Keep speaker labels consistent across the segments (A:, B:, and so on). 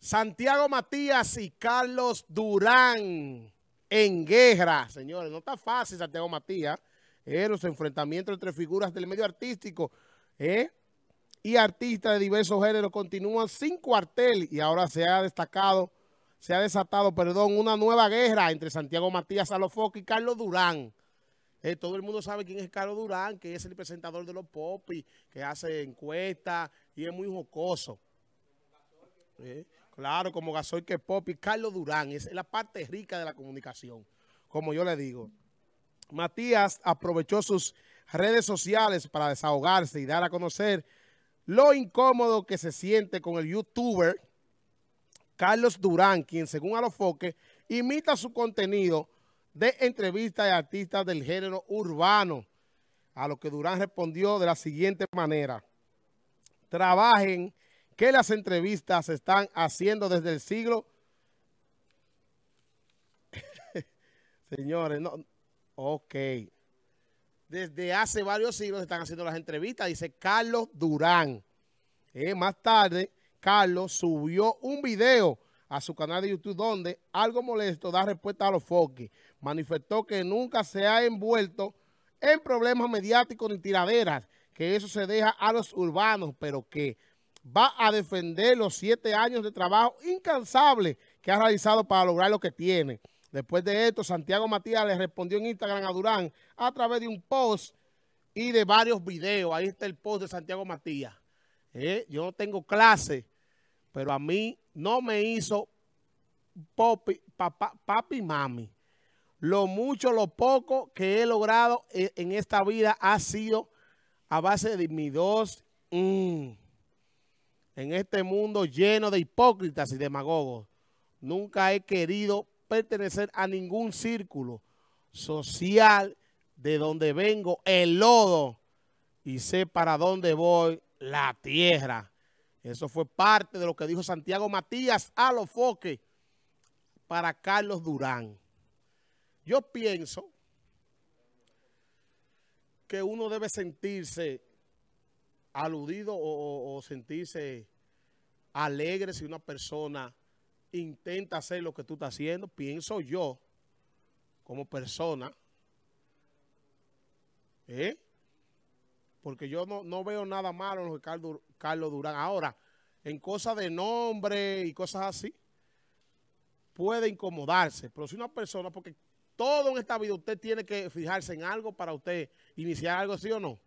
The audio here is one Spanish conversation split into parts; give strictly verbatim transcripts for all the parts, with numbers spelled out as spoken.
A: Santiago Matías y Carlos Durán en guerra. Señores, no está fácil Santiago Matías. Eh, los enfrentamientos entre figuras del medio artístico eh, y artistas de diversos géneros continúan sin cuartel y ahora se ha destacado, se ha desatado, perdón, una nueva guerra entre Santiago Matías Alofoque y Carlos Durán. Eh, todo el mundo sabe quién es Carlos Durán, que es el presentador de los Popis, que hace encuestas y es muy jocoso. Eh, claro, como Gasoil que Popi. Carlos Durán es la parte rica de la comunicación, como yo le digo. Matías aprovechó sus redes sociales para desahogarse y dar a conocer lo incómodo que se siente con el youtuber Carlos Durán, quien según Alofoque imita su contenido de entrevistas de artistas del género urbano, a lo que Durán respondió de la siguiente manera: trabajen, que las entrevistas se están haciendo desde el siglo... Señores, no... Ok. Desde hace varios siglos se están haciendo las entrevistas, dice Carlos Durán. Eh, más tarde, Carlos subió un video a su canal de YouTube donde, algo molesto, da respuesta a Alofoque. Manifestó que nunca se ha envuelto en problemas mediáticos ni tiraderas, que eso se deja a los urbanos, pero que va a defender los siete años de trabajo incansable que ha realizado para lograr lo que tiene. Después de esto, Santiago Matías le respondió en Instagram a Durán a través de un post y de varios videos. Ahí está el post de Santiago Matías. Eh, yo no tengo clase, pero a mí no me hizo popi, papá, papi y mami. Lo mucho, lo poco que he logrado en, en esta vida ha sido a base de mis dos... Mmm, en este mundo lleno de hipócritas y demagogos. Nunca he querido pertenecer a ningún círculo social de donde vengo el lodo y sé para dónde voy la tierra. Eso fue parte de lo que dijo Santiago Matías Alofoque para Carlos Durán. Yo pienso que uno debe sentirse aludido o, o, o sentirse alegre si una persona intenta hacer lo que tú estás haciendo. Pienso yo, como persona, ¿eh? porque yo no, no veo nada malo en lo que Carlos, Carlos Durán. Ahora, en cosas de nombre y cosas así, puede incomodarse, pero si una persona, porque todo en esta vida usted tiene que fijarse en algo para usted iniciar algo, ¿sí o no?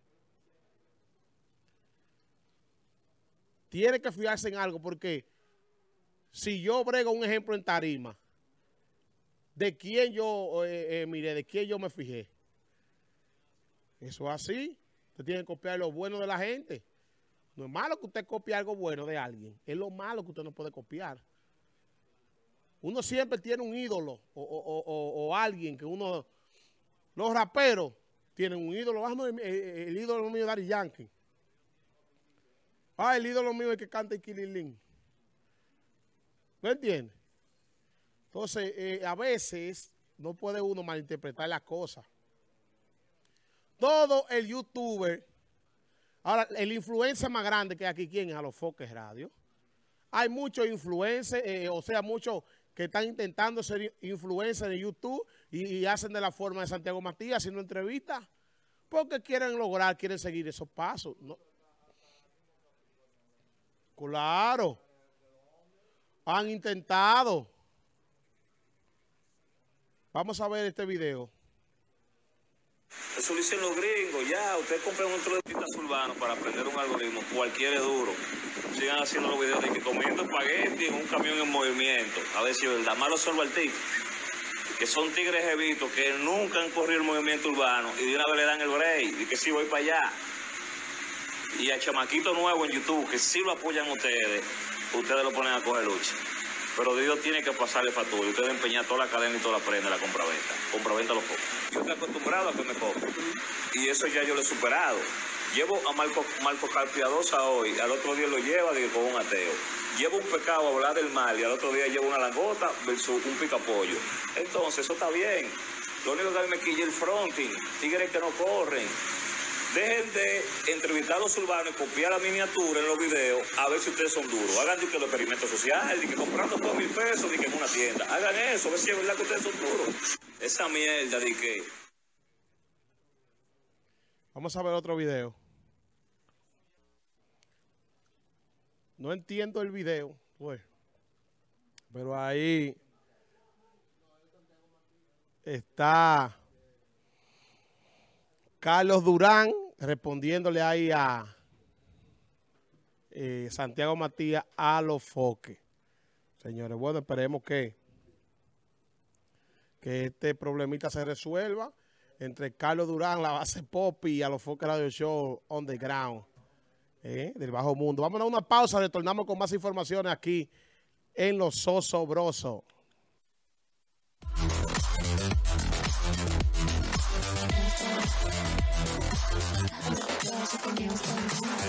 A: Tiene que fijarse en algo, porque si yo brego un ejemplo en tarima, ¿de quién yo eh, eh, miré? ¿De quién yo me fijé? Eso es así. Usted tiene que copiar lo bueno de la gente. No es malo que usted copie algo bueno de alguien. Es lo malo que usted no puede copiar. Uno siempre tiene un ídolo o, o, o, o alguien que uno... Los raperos tienen un ídolo. El, el, el ídolo mío es Daddy Yankee. Ah, el ídolo mío es el que canta Iquililín. ¿No entiendes? Entonces, eh, a veces no puede uno malinterpretar las cosas. Todo el youtuber, ahora, el influencer más grande que hay aquí, ¿quién es? Alofoque Radio. Hay muchos influencers, eh, o sea, muchos que están intentando ser influencers en YouTube y, y hacen de la forma de Santiago Matías haciendo entrevistas porque quieren lograr, quieren seguir esos pasos. ¿No? Claro. Han intentado. Vamos a ver este video.
B: Eso lo dicen los gringos, ya. Ustedes compran otro de pistas urbanos para aprender un algoritmo. Cualquiera es duro. Sigan haciendo los videos de que comiendo espagueti en un camión en movimiento. A ver si es verdad. Malo solo al tigre. Que son tigres jevitos que nunca han corrido el movimiento urbano y de una vez le dan el break. Y que sí voy para allá. Y a chamaquito nuevo en YouTube, que sí lo apoyan ustedes, ustedes lo ponen a coger lucha. Pero Dios tiene que pasarle factura. Ustedes empeñar toda la cadena y toda la prenda, la compraventa. Compraventa los pocos. Yo estoy acostumbrado a que me compren. Y eso ya yo lo he superado. Llevo a Marco, Marco Carpiadosa hoy, al otro día lo lleva digo, con un ateo. Llevo un pecado a hablar del mal y al otro día llevo una langota versus un picapollo. Entonces, eso está bien. Lo único que a mí me quilla el fronting. Tigres que no corren. Dejen de entrevistar a los urbanos y copiar la miniatura en los videos a ver si ustedes son duros. Hagan de que los experimentos sociales, de que comprando dos mil pesos, de que en una tienda. Hagan eso, a ver si es verdad que ustedes son duros. Esa mierda de que...
A: Vamos a ver otro video. No entiendo el video, pues. Pero ahí está Carlos Durán respondiéndole ahí a eh, Santiago Matías a los foques. Señores, bueno, esperemos que, que este problemita se resuelva entre Carlos Durán, la base pop, y a los foques Radio Show on the ground, eh, del bajo mundo. Vamos a una pausa, retornamos con más informaciones aquí en Los Zosobrosos.
C: Thank you.